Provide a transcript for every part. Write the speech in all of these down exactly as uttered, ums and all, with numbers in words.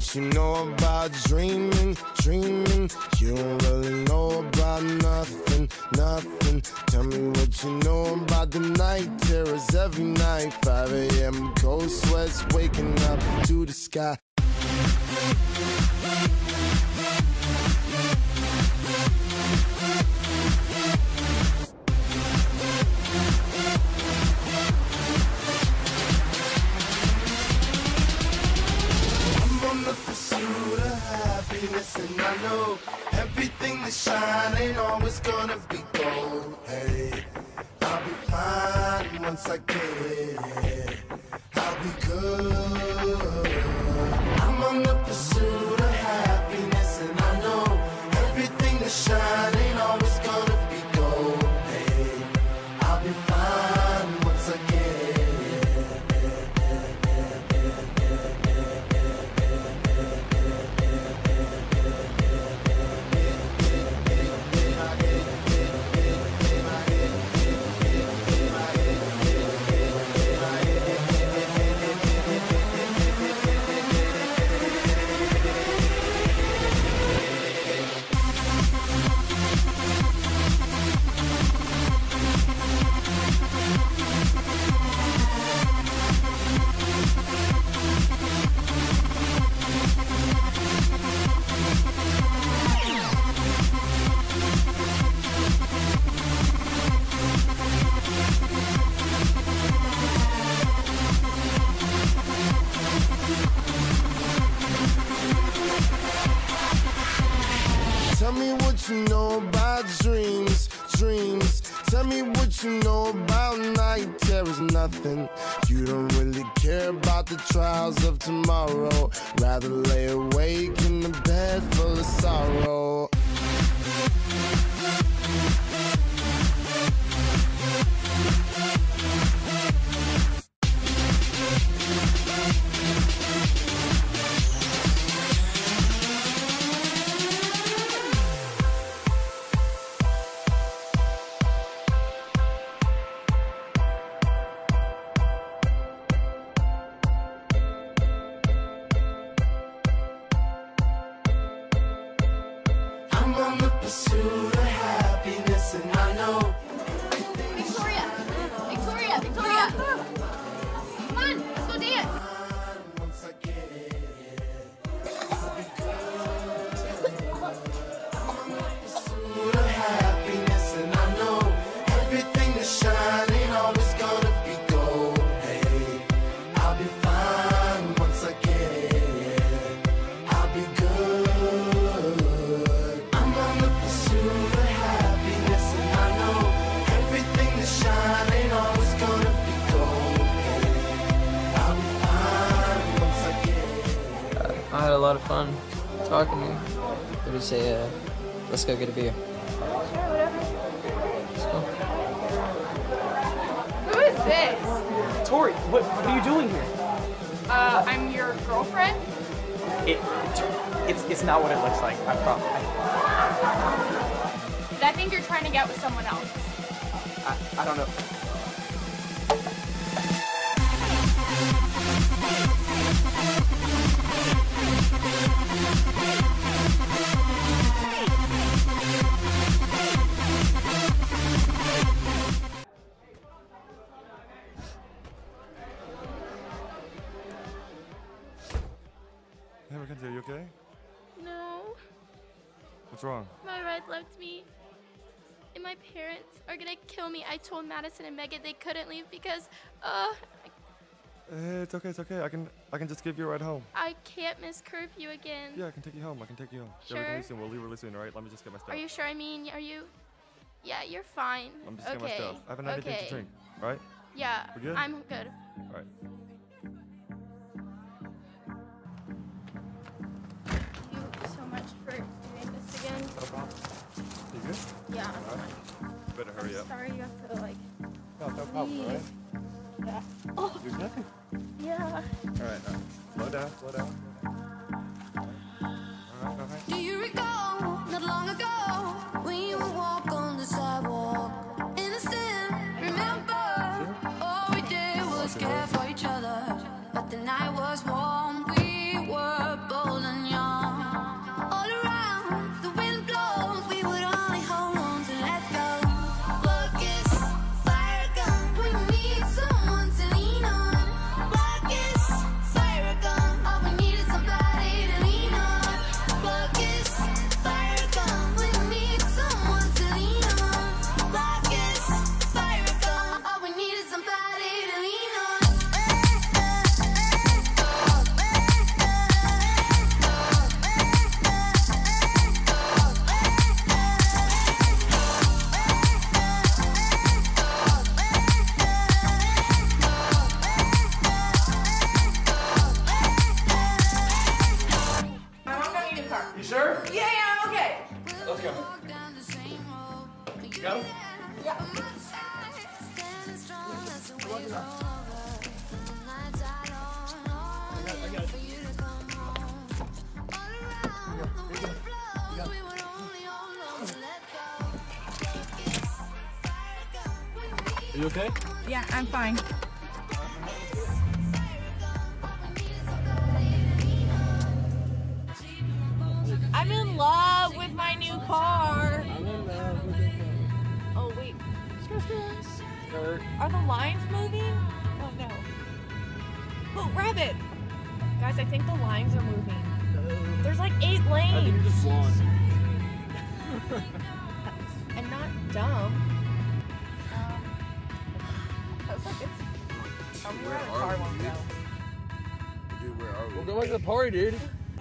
what you know about dreaming, dreaming. You don't really know about nothing, nothing. Tell me what you know about the night terrors every night. five A M cold sweats waking up to the sky. And I know everything that shine ain't always gonna be gold. Hey, I'll be fine once I get it. I'll be good. I'm on the pursuit of happiness, and I know everything that shine ain't always gonna be gold. Hey, I'll be fine once I get it. Tell me what you know about dreams, dreams. Tell me what you know about night terrors, nothing. You don't really care about the trials of tomorrow. Rather lay awake in the bed full of sorrow. I'm on the pursuit of happiness, and I know. Victoria! Victoria! Victoria! Come on, let's go dance! Once I get it, I'll be good. I'm on the pursuit of happiness, and I know everything that shine ain't always gonna be gold. Hey, I'll be fine once I get it. I'll be good. I had a lot of fun talking to you. What do you say, uh, let's go get a beer? Sure, whatever. Let's go. Who is this? Tori, what, what are you doing here? Uh, I'm your girlfriend? It, it's, it's not what it looks like, I promise. But I think you're trying to get with someone else. I, I don't know. Hey, Mackenzie, are you okay? No, What's wrong? my ride left me. And my parents are gonna kill me. I told Madison and Megan they couldn't leave because, uh, Hey, it's okay, it's okay. I can I can just give you a ride home. I can't miss curfew again. Yeah, I can take you home. I can take you home. Yeah, we Sure. can leave soon. We'll leave really soon, all right? Let me just get my stuff. Are you sure? I mean, are you? Yeah, you're fine. I'm just okay. getting my stuff. I haven't had okay. anything to drink, all right? Yeah, We good? I'm good. All right. Thank you so much for doing this again. No problem. You good? Yeah, I'm All right. fine. Better hurry I'm up. sorry you have to like. No, no problem, all right? Yeah. Oh. You're good? Yeah. All right, all right. Slow down, slow down. All right, all right. Do you recall not long ago when you would walk on the sidewalk? Innocent, remember? All we did was care for each other, but the night was warm. We were bold let's go. Go? Yeah. Are you okay? Yeah, I'm fine. I'm in love with my new car. I'm in love with the Oh wait. Skirt. Are the lines moving? Oh no. Oh, rabbit! Guys, I think the lines are moving. There's like eight lanes. I think you're just blonde. I'm not dumb. Um, I was like, it's somewhere the car won't go. Dude, where are we? We'll go back to the party, dude.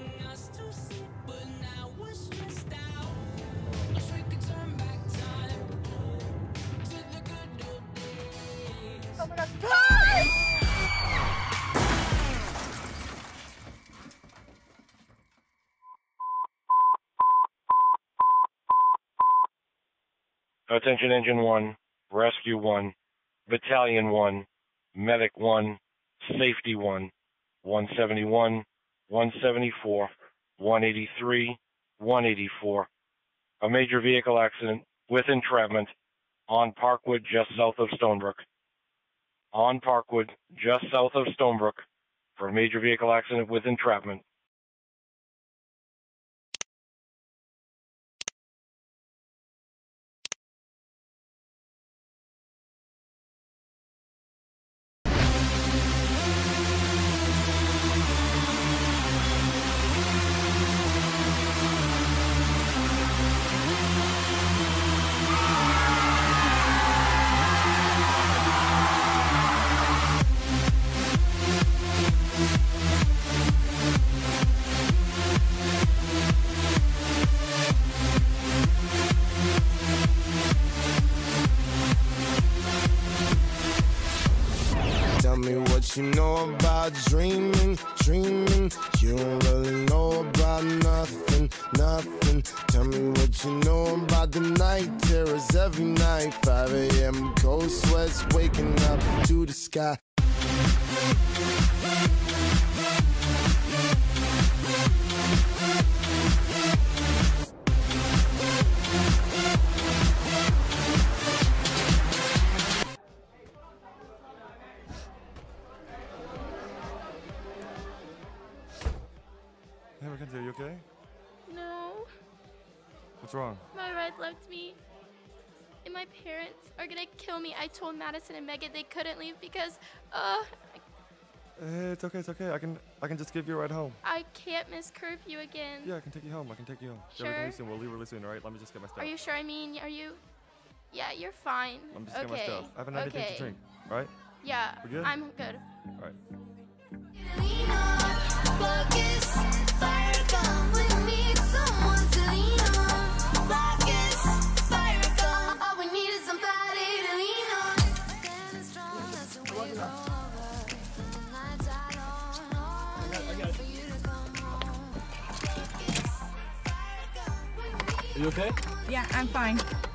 Oh my god. Attention Engine one, Rescue one, Battalion one, Medic one, Safety one, one seventy-one, one seventy-four, one eighty-three, one eighty-four. A major vehicle accident with entrapment on Parkwood just south of Stonebrook. On Parkwood just south of Stonebrook for a major vehicle accident with entrapment. Tell me what you know about dreaming, dreaming. You don't really know about nothing, nothing. Tell me what you know about the night terrors every night. five a m cold sweats waking up to the sky. Hey, Mackenzie, are you okay? No, What's wrong? my ride left me. And my parents are gonna kill me. I told Madison and Megan they couldn't leave because, uh, Hey, it's okay, it's okay. I can I can just give you a ride home. I can't miss curfew again. Yeah, I can take you home. I can take you home. Yeah, we'll Sure. leave soon. We'll leave really soon, all right? Let me just get my stuff. Are you sure? I mean, are you? Yeah, you're fine. I'm just okay. getting my stuff. I haven't had anything okay. to drink, all right? Yeah, We good? I'm good. All right. Are you okay? Yeah, I'm fine.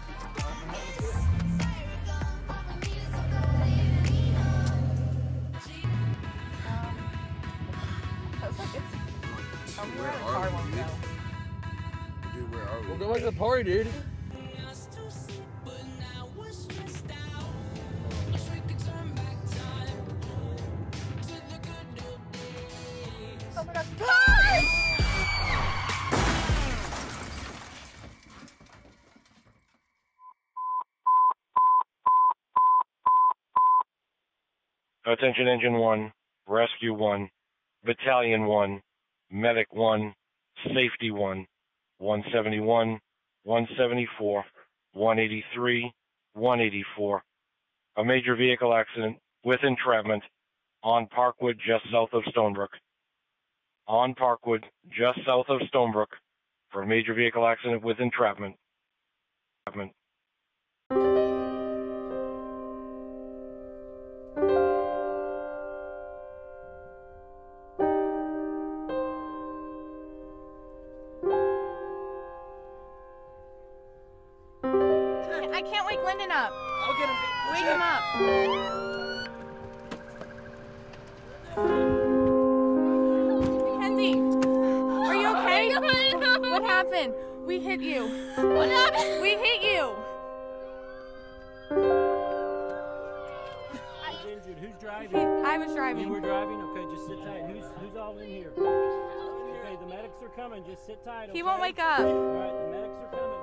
I was like, it's somewhere the car won't go. Dude, where are we? We'll go back to the party, dude. Oh my god. Attention Engine one, Rescue one, Battalion one, Medic one, Safety one, one seventy-one, one seventy-four, one eighty-three, one eighty-four. A major vehicle accident with entrapment on Parkwood just south of Stonebrook. On Parkwood just south of Stonebrook for a major vehicle accident with entrapment. I can't wake Lyndon up. I'll get him. Wake him up. Mackenzie, are you okay? What happened? We hit you. What happened? We hit you. Injured. Who's driving? He, I was driving. You were driving? Okay, just sit tight. Who's who's all in here? Okay, the medics are coming. Just sit tight. Okay? He won't wake up. All right, the medics are coming.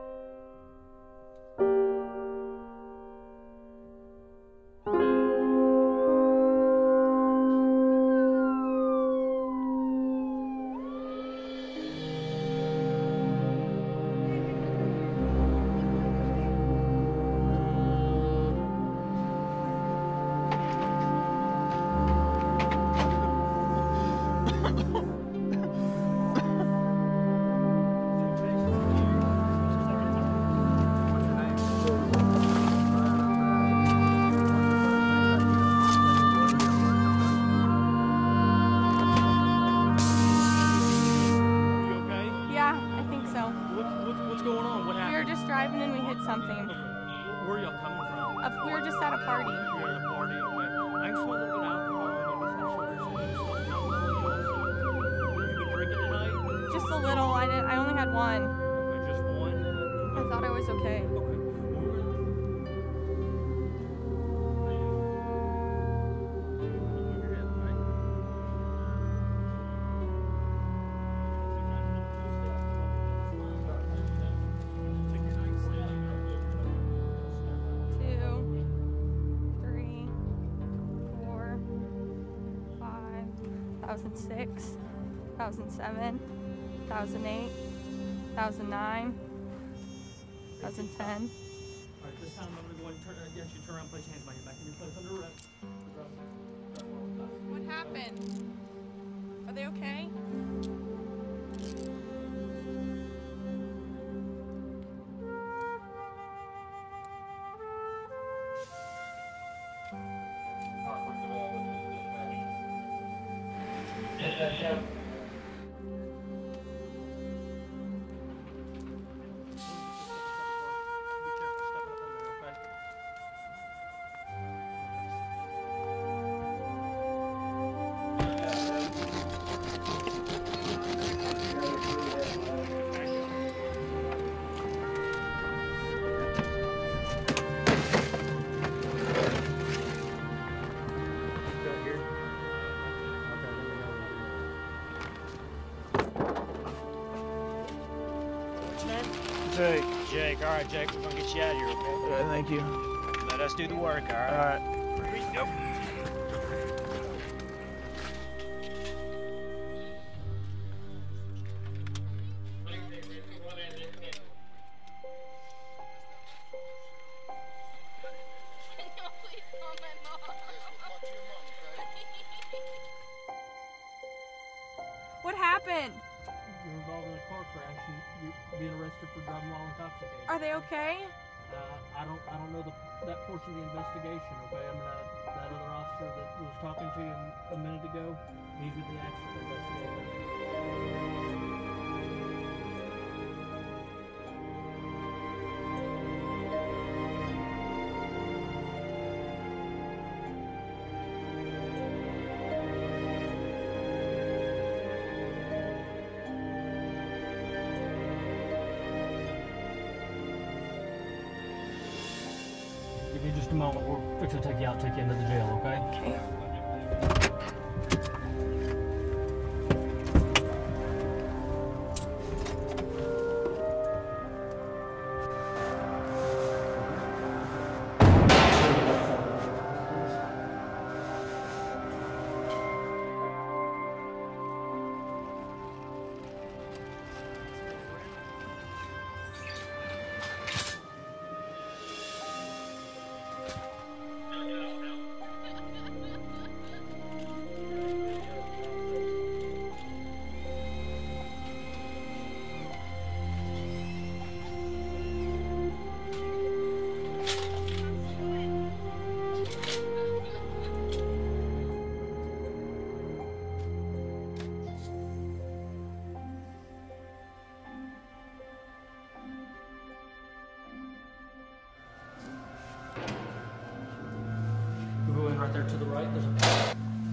Driving and we hit something. Where are y'all coming from? Uh, we were just at a party. You're at a party, okay. I can smell a little bit of alcohol in your Have you been drinking tonight? Just a little. I didn't. I only had one. Okay, just one? I thought I was okay. Okay. two thousand six, two thousand seven, two thousand eight, two thousand nine, two thousand ten. Alright, this time I'm going to go ahead and turn, uh, yes, you turn around and place your hands behind your back and your place under arrest. What happened? Are they okay? Jake. Jake, all right, Jake, we're gonna get you out of here, okay? All right, thank you. Let us do the work, all right? All right. Yep. What happened? You're involved in a car crash. You, you're being arrested for driving while intoxicated. Are they okay? Uh, I don't, I don't know the, that portion of the investigation. Okay, I mean, uh, that other officer that was talking to you a minute ago, he's with the accident investigator. Give me just a moment. We're fixing to take you out, take you into the jail, okay? Okay. the right, there's a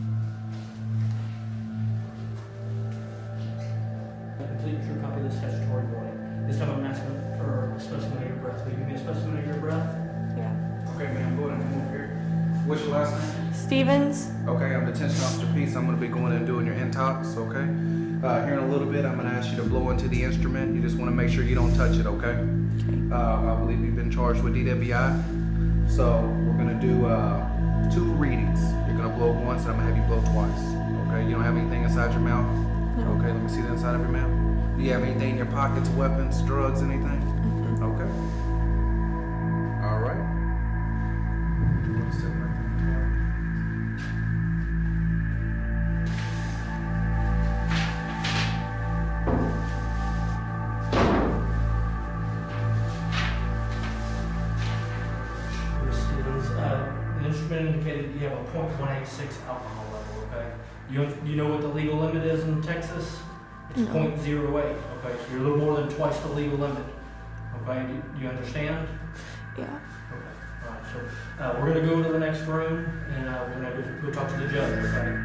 complete true copy of the statutory warning. This time I'm asking for a specimen of your breath. Will you give me a specimen of your breath? Yeah. Okay, ma'am, go ahead and come over here. What's your last name? Stevens. Okay, I'm Detention Officer Peace. I'm going to be going and doing your intox, okay? Uh, here in a little bit, I'm going to ask you to blow into the instrument. You just want to make sure you don't touch it, okay? Okay. Uh, I believe you've been charged with D W I. So we're going to do uh, two readings. You're going to blow once, and I'm going to have you blow twice. Okay, you don't have anything inside your mouth? No. Okay, let me see the inside of your mouth. Do you have anything in your pockets, weapons, drugs, anything? Mm-hmm. Okay. All right. Indicated you have a point one eight six alcohol level, okay? You, you know what the legal limit is in Texas? It's No. point zero eight, okay? So you're a little more than twice the legal limit, okay? Do you understand? Yeah. Okay, all right, so uh, we're gonna go to the next room and uh, we're gonna go, go talk to the judge, okay?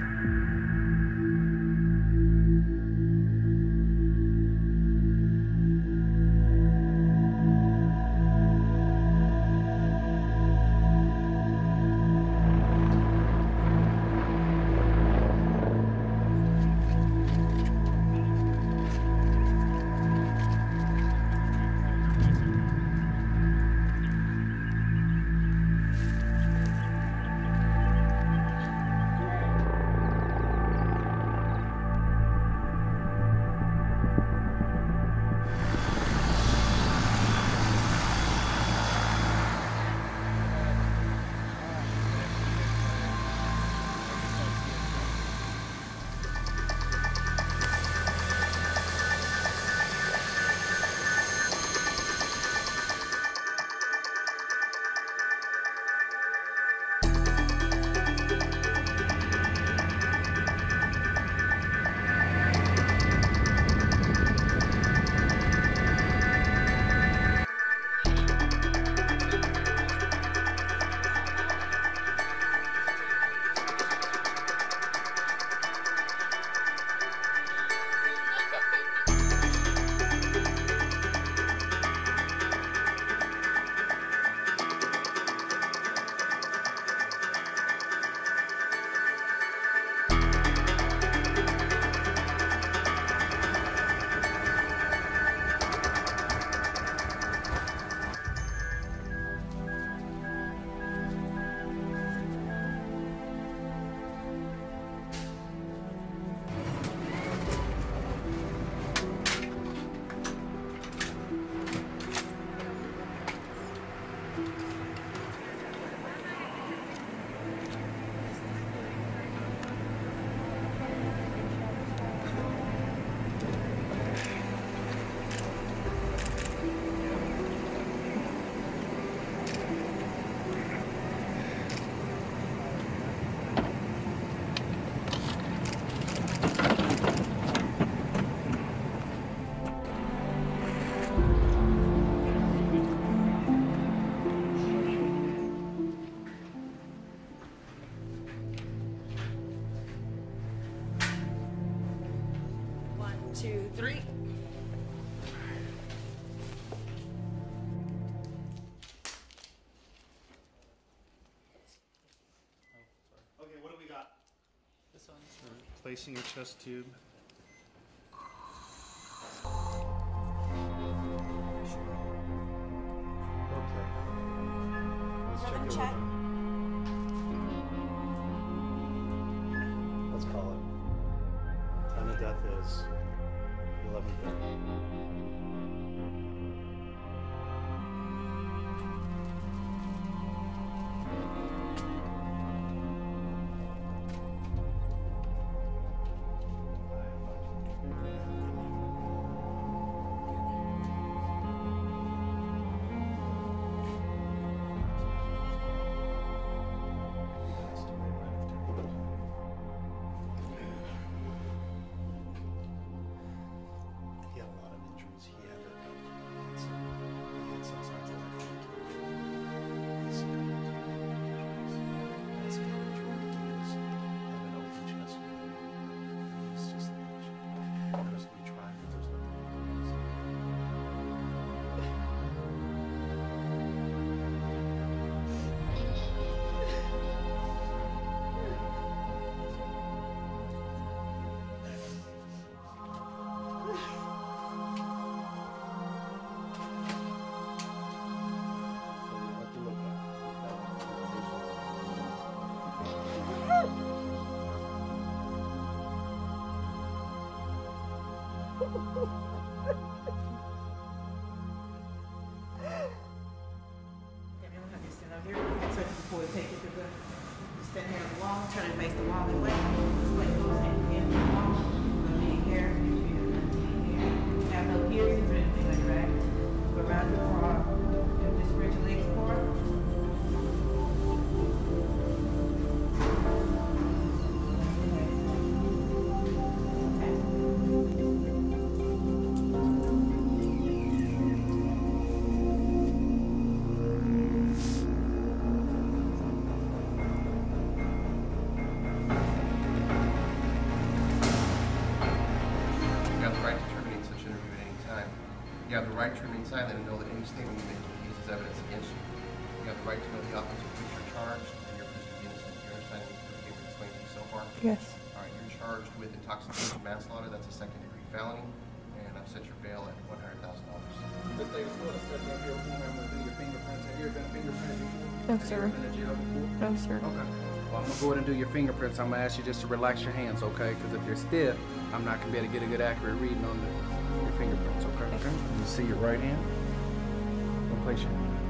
Two, three. Okay, what do we got? This one. Placing your chest tube. Okay. Let's check your check. Let's call it. Time of death is eleven thirty. He had a lot of injuries. Stand here on the wall, turn and face the wall and wait. Place those hands against the wall. No need here, here. Have no piercings or anything like that. Go around your front. Just spread your legs apart. You have the right to remain silent and know that any statement you make will be used as evidence against you. You have the right to know the offense with which you're charged and your position is innocent. You understand what we've explained to you so far? Yes. All right, you're charged with intoxication manslaughter. That's a second degree felony. And I've set your bail at one hundred thousand dollars. Miss Davis, go ahead and step down here for me. I'm going to do your fingerprints. Have you ever been fingerprinted before? No, Have sir. you ever been in jail before? No, sir. Okay. Well, I'm going to go ahead and do your fingerprints. I'm going to ask you just to relax your hands, okay? Because if you're stiff, I'm not going to be able to get a good accurate reading on the, your fingerprints, okay? Okay. You see your right hand? Go place your hand.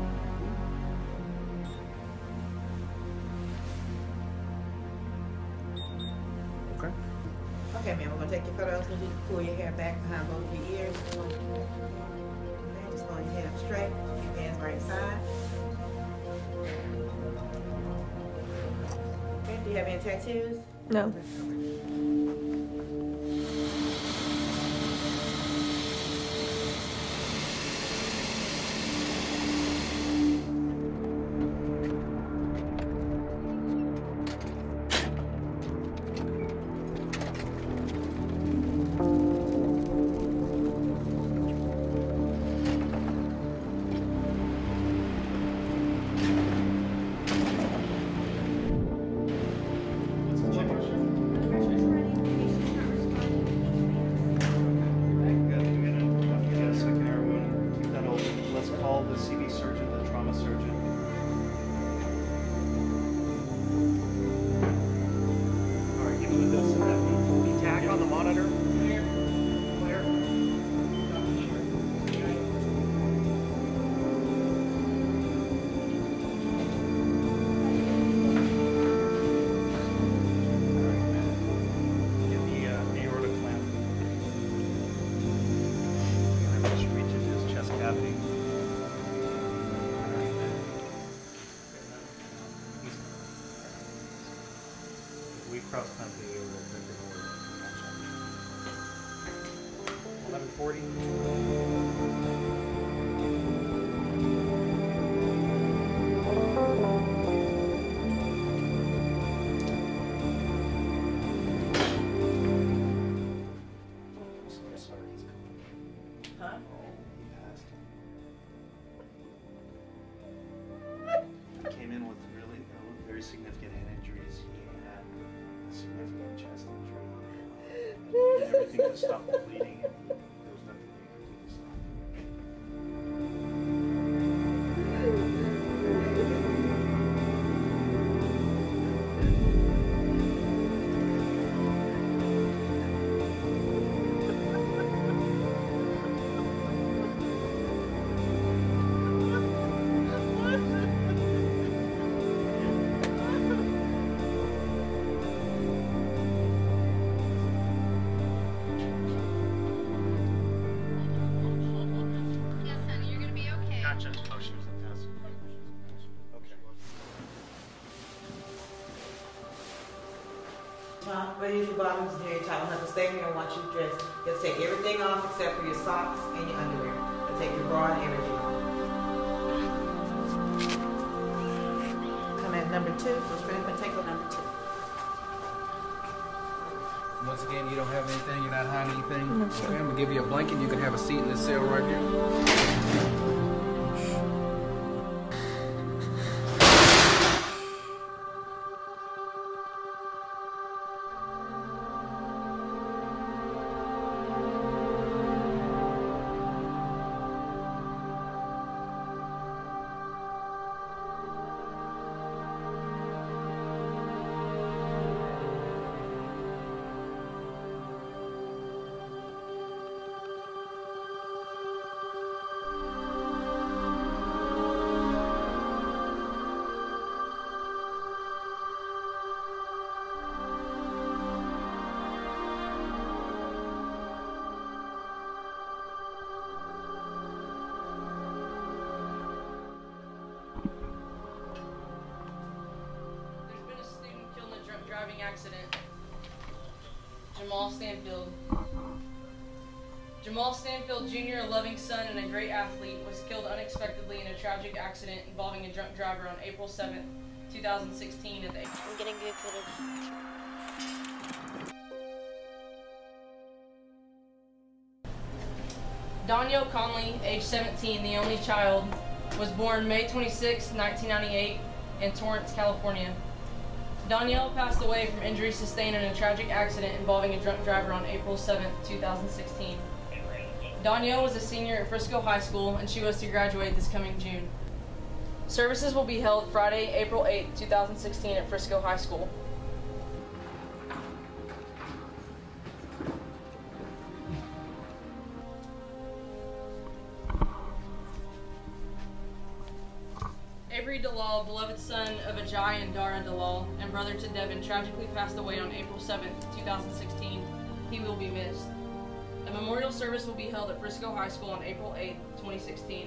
Okay. Okay, ma'am, we're gonna take your photos and you pull your hair back behind both of your ears. Okay, just hold your head up straight, your hands right side. Okay, do you have any tattoos? No. Cross country over eleven forty. Huh? He came in with really, you know, very significant head injuries. He had a significant chest injury. He did everything to stop the bleeding, and there was nothing he could do to stop it. Tom, raise your bottoms and your top. We'll have to stay here and watch you dress. You have to take everything off except for your socks and your underwear. You'll take your bra and everything off. Come at number two. Go straight up and take on number two. Once again, you don't have anything, you're not hiding anything. No, sir. Okay, I'm gonna give you a blanket. You can have a seat in this cell right here. accident. Jamal Stanfield. Jamal Stanfield Junior, a loving son and a great athlete, was killed unexpectedly in a tragic accident involving a drunk driver on April seventh, two thousand sixteen at the age. I'm getting good footage. Danielle Conley, age seventeen, the only child, was born May twenty-sixth, nineteen ninety-eight in Torrance, California. Danielle passed away from injuries sustained in a tragic accident involving a drunk driver on April seventh, two thousand sixteen. Danielle was a senior at Frisco High School and she was to graduate this coming June. Services will be held Friday, April eighth, two thousand sixteen at Frisco High School. Avery Dalal, beloved son of Ajay and Dara Dalal, and brother to Devin, tragically passed away on April seventh, two thousand sixteen. He will be missed. A memorial service will be held at Frisco High School on April eighth, twenty sixteen.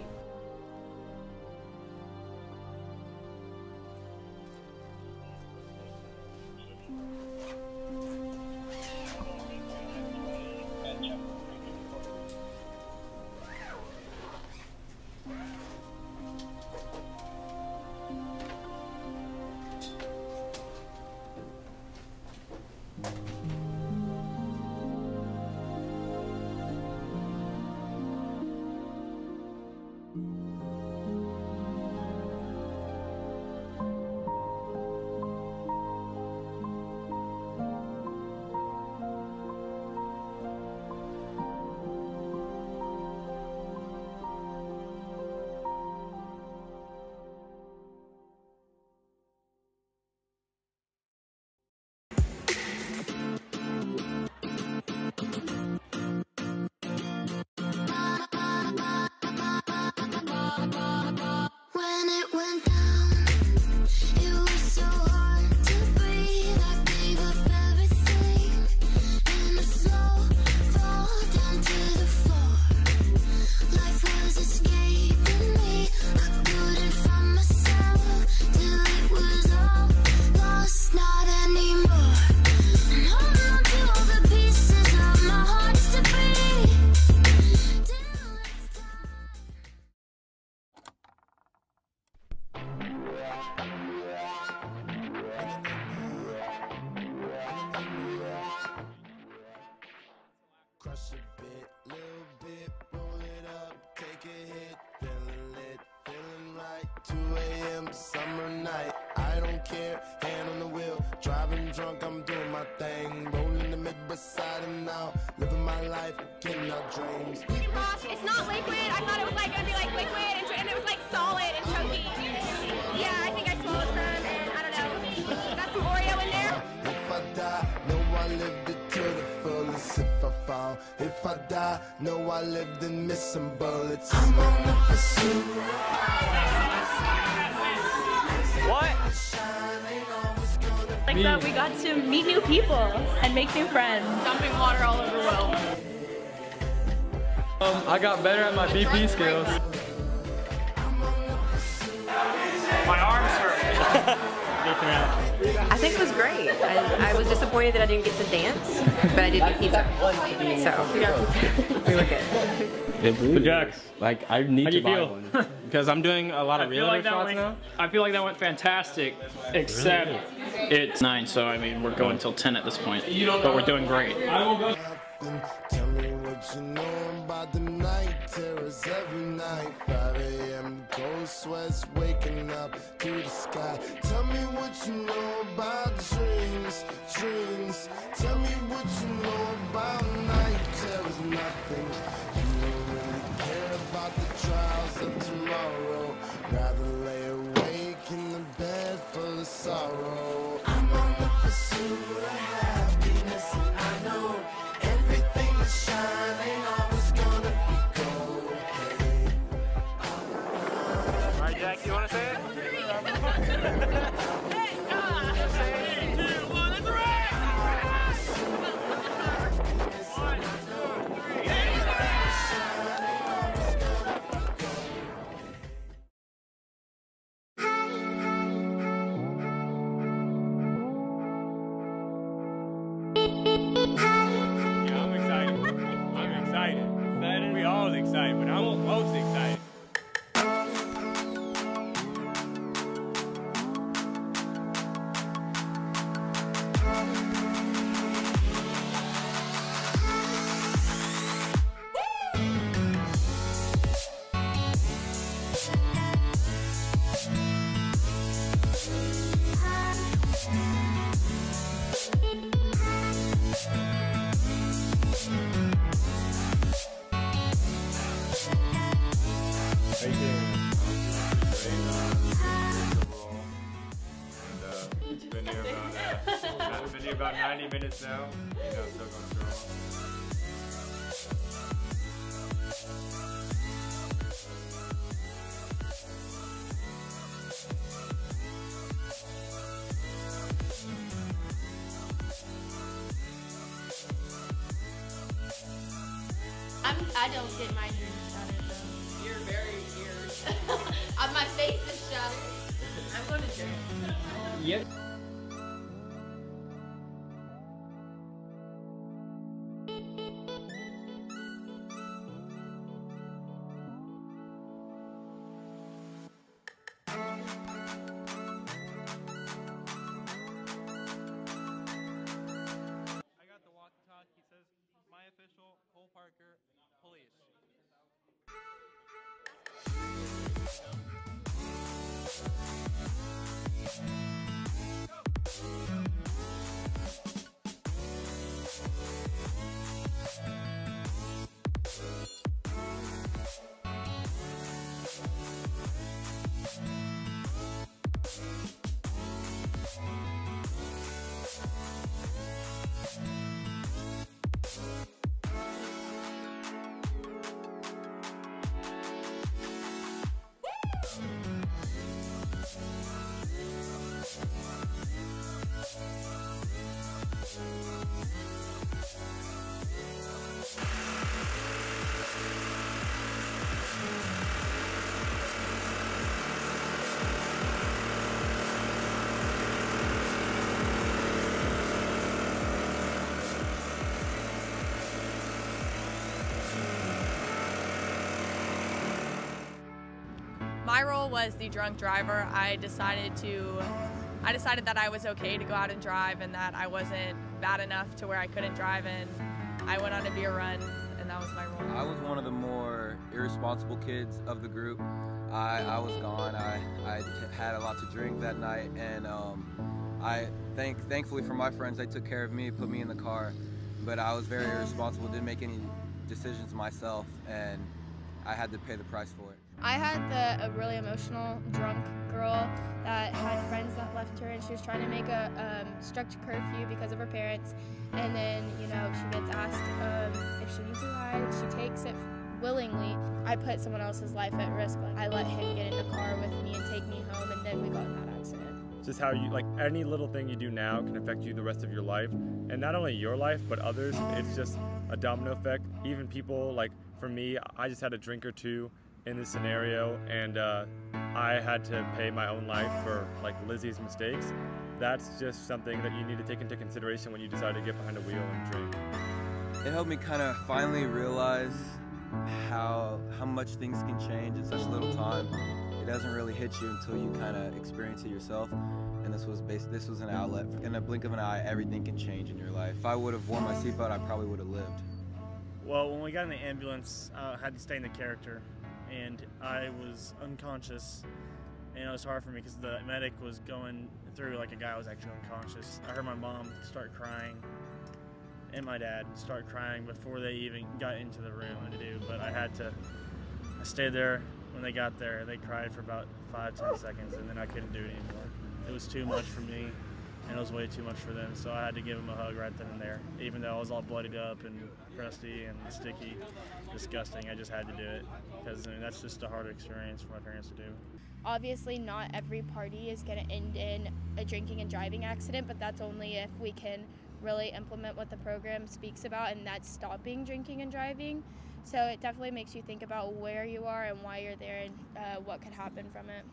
When it went down, it was so hard to breathe. I gave up everything in a slow fall down to the floor. Life was escaping me. I couldn't find myself till it was all lost, not anymore. I'm holding on to all the pieces of my heart's debris. Crush a bit, little bit, roll it up, take a hit, feeling lit, feeling right. two A M summer night, I don't care, hand on the wheel, driving drunk, I'm doing my thing, rolling the mid beside him now, living my life, getting our dreams. It's not liquid. I thought it was like gonna be like liquid, and, and it was like solid and chunky. Yeah, I think I swallowed some, and I don't know. Got some Oreo in there. If I die, know I lived it to the fullest. If I fall, if I die, know I lived and missed some bullets. I'm on the pursuit. What? Like that we got to meet new people and make new friends. Dumping water all over Will. Um, I got better at my B P skills. My arms hurt. I think it was great. I, I was disappointed that I didn't get to dance, but I did get pizza. So, we were good. But Jax, like I need how to you buy feel? one because I'm doing a lot of I feel realtor like that shots went, now. I feel like that went fantastic, except it's nine, so I mean we're going till ten at this point, but we're doing great. Tell me what you know about the night terrors every night. five A M cold sweats waking up to the sky. Tell me what you know about dreams, dreams. Tell me what you know about night terrors. Nothing. You don't really care about the trials of tomorrow. Rather lay awake in the bed full of sorrow. I'm on the pursuit of happiness, and I know everything that shine ain't always gonna be gold. Hey, All right, Jack, you want to say it? about ninety minutes now. You know, still going strong. I'm, I don't get my ears shattered though. You're very ears. Uh, my face is shattered. I'm going to jail. Yep. I got the walkie-talkie. He says, my official, Cole Parker, police. My role was the drunk driver. I decided to, I decided that I was okay to go out and drive and that I wasn't bad enough to where I couldn't drive, and I went on a beer run, and that was my role. I was one of the more irresponsible kids of the group. I, I was gone. I, I t- had a lot to drink that night, and um, I thank thankfully for my friends, they took care of me, put me in the car, but I was very irresponsible, didn't make any decisions myself, and I had to pay the price for it. I had the, a really emotional drunk girl that had friends that left her, and she was trying to make a um, strict curfew because of her parents, and then, you know, she gets asked um, if she needs a ride, she takes it willingly. I put someone else's life at risk. I let him get in the car with me and take me home, and then we got in that accident. Just how you, like, any little thing you do now can affect you the rest of your life, and not only your life but others. It's just a domino effect. Even people, like for me, I just had a drink or two in this scenario, and uh, I had to pay my own life for like Lizzie's mistakes. That's just something that you need to take into consideration when you decide to get behind a wheel and drink. It helped me kind of finally realize how how much things can change in such little time. It doesn't really hit you until you kind of experience it yourself. And this was based, this was an outlet. In a blink of an eye, everything can change in your life. If I would have worn my seatbelt, I probably would have lived. Well, when we got in the ambulance, I had to stay in the character, and I was unconscious, and it was hard for me because the medic was going through like a guy was actually unconscious. I heard my mom start crying and my dad start crying before they even got into the room to do, but I had to, I stayed there. When they got there, they cried for about five, ten seconds, and then I couldn't do it anymore. It was too much for me, and it was way too much for them, so I had to give them a hug right then and there. Even though I was all bloodied up and crusty and sticky, disgusting, I just had to do it, because I mean, that's just a hard experience for my parents to do. Obviously, not every party is going to end in a drinking and driving accident, but that's only if we can really implement what the program speaks about, and that's stopping drinking and driving. So it definitely makes you think about where you are and why you're there, and uh, what could happen from it.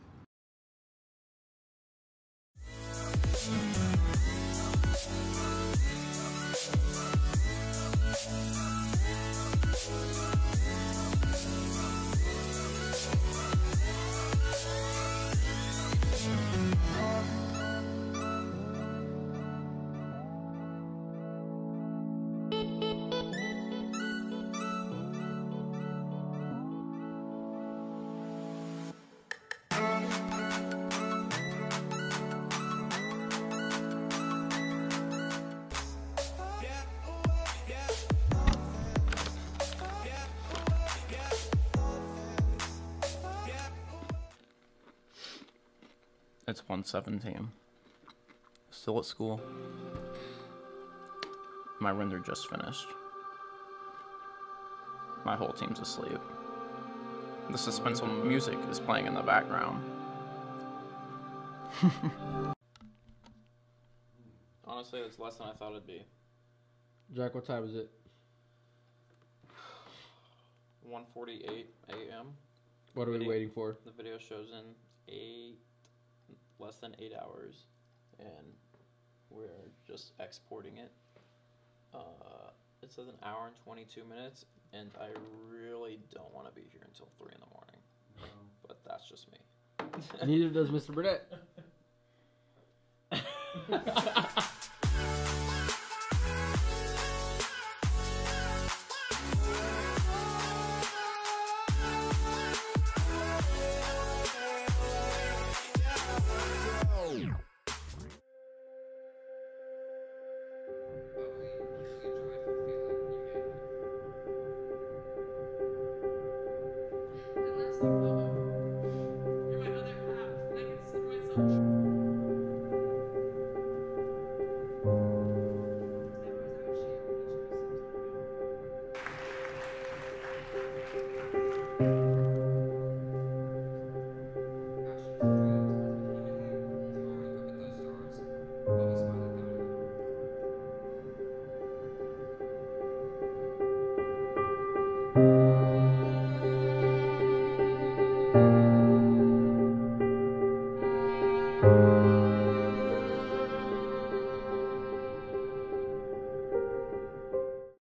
It's one seventeen. Still at school. My render just finished. My whole team's asleep. The suspenseful music is playing in the background. Honestly, it's less than I thought it'd be. Jack, what time is it? one forty-eight a m What are we waiting for? The video shows in eight, less than eight hours, and we're just exporting it. Uh, it says an hour and twenty-two minutes, and I really don't want to be here until three in the morning. No. But that's just me. Neither does Mister Burnett. You're my other half. I can see myself.